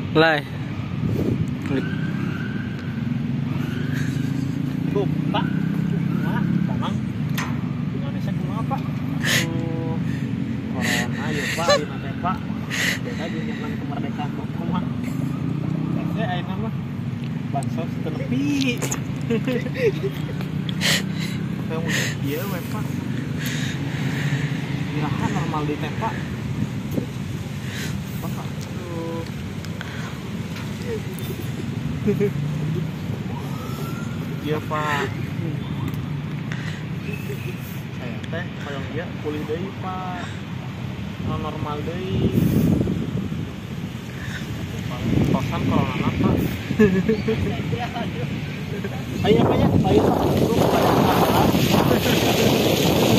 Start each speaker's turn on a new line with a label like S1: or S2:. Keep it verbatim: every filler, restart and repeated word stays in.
S1: Lai.
S2: Tuh, Pak. Kumaha? Tamang. Indonesia kumaha, Pak? Oh, corona ya, Pak, dina teh, Pak. Beda junjungan kemerdekaan kumaha. Saya ayeuna mah bansos teu nepi. Kamu ieu we, Pak. Iraha normal di teh, Pak. Pak. Aduh. Iya, Pak. Saya teh kalau dia pulih deui, Pak. Non normal deui. Kosan corona, Pak. Ayo, Pak ya, ayo, Pak.